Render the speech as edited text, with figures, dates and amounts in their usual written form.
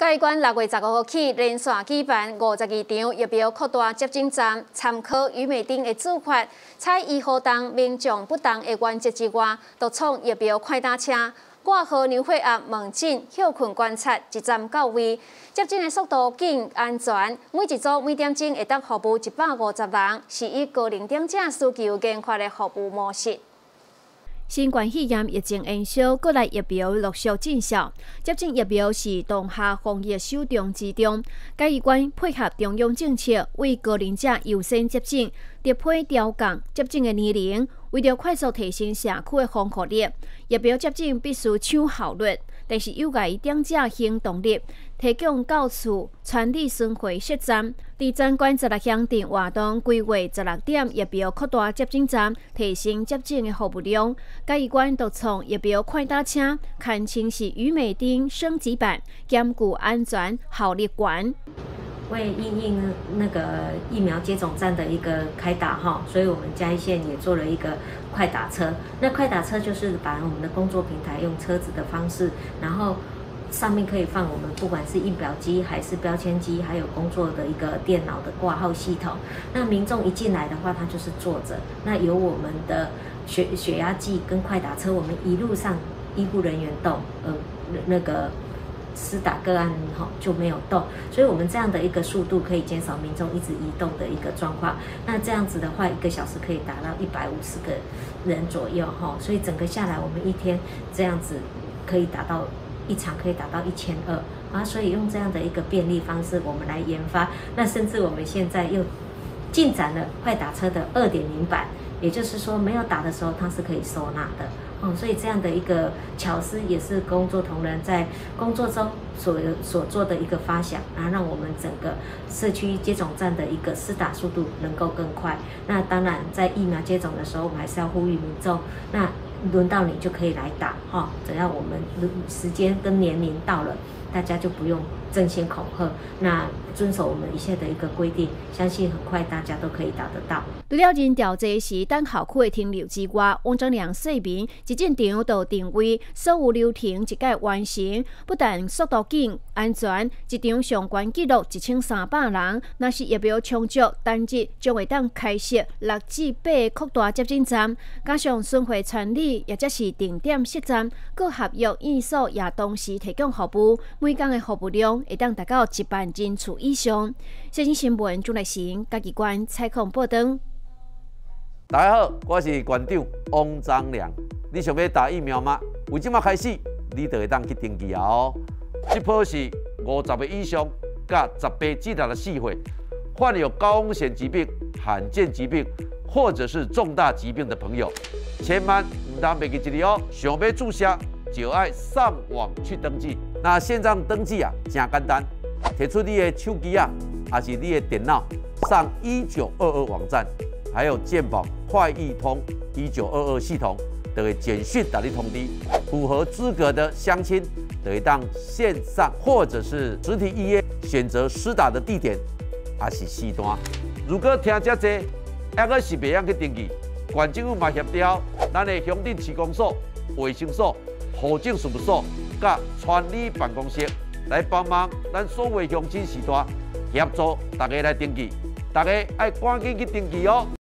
嘉义县6月15号起，连续举办52场疫苗扩大接种站，参考余美丁的做法，采1号档民众不同的原则之外，独创疫苗快打车，挂号牛血压问诊、休困观察，一站到位。接种的速度紧、安全，每一组每点钟会当服务150人，是以高龄长者需求研发的服务模式。 新冠肺炎疫情延烧，国内疫苗陆续见效。接种疫苗是当下防疫首重之重。嘉义县配合中央政策，为高龄者优先接种，特配调降接种的年龄，为了快速提升社区的防护力，疫苗接种必须抢效率，但是有碍长者行动力，提供到厝传递巡回设站。伫展馆16乡镇活动规划16点疫苗扩大接种站，提升接种的服务量。嘉义县独创疫苗快打车，堪称是余美丁升级版，兼顾安全、效率高。 为因应那个疫苗接种站的一个开打哈，所以我们嘉义县也做了一个快打车。那快打车就是把我们的工作平台用车子的方式，然后上面可以放我们不管是印表机还是标签机，还有工作的一个电脑的挂号系统。那民众一进来的话，他就是坐着，那有我们的血压计跟快打车，我们一路上医护人员动，那个施打个案就没有动，所以我们这样的一个速度可以减少民众一直移动的一个状况。那这样子的话，1个小时可以达到150个人左右哈，所以整个下来，我们一天这样子可以达到一场可以达到1200啊，所以用这样的一个便利方式，我们来研发。那甚至我们现在又进展了快打车的2.0版，也就是说没有打的时候它是可以收纳的。所以这样的一个巧思也是工作同仁在工作中所做的一个发想，然后让我们整个社区接种站的一个施打速度能够更快。那当然，在疫苗接种的时候，我们还是要呼吁民众，那轮到你就可以来打哈，只要我们时间跟年龄到了，大家就不用争先恐后，那遵守我们一切的一个规定，相信很快大家都可以打得到。 除了人调济时等校区的停留之外，王章良说明，一进场就定位，所有流程一概完成，不但速度紧、安全，一场上悬纪录1300人。若是疫苗充足，单日将会当开设6至8个扩大接种站，加上巡回传理，也则是定点设站，各合约艺术也同时提供服务，每天的服务量会当达到1万人次以上。小新新闻朱立成，嘉义县采访报道。 大家好，我是馆长王章良。你想要打疫苗吗？为即马开始，你就会当去登记哦。这波是50岁以上甲18至64岁，患有高风险疾病、罕见疾病或者是重大疾病的朋友，千万唔当袂记一个哦。想要注射，就要上网去登记。那线上登记啊，真简单，摕出你的手机啊，还是你的电脑，上1922网站。还有健保快易通1922系统，就会简讯打你通知，符合资格的乡亲，就会当线上或者是实体预约，选择施打的地点，还是时段。如果听遮济，还阁是袂晓去登记，县政府嘛协调，咱的乡镇市公所、卫生所、户政事务所、甲村里办公室来帮忙，咱所有乡亲时代协助大家来登记，大家要赶紧去登记哦。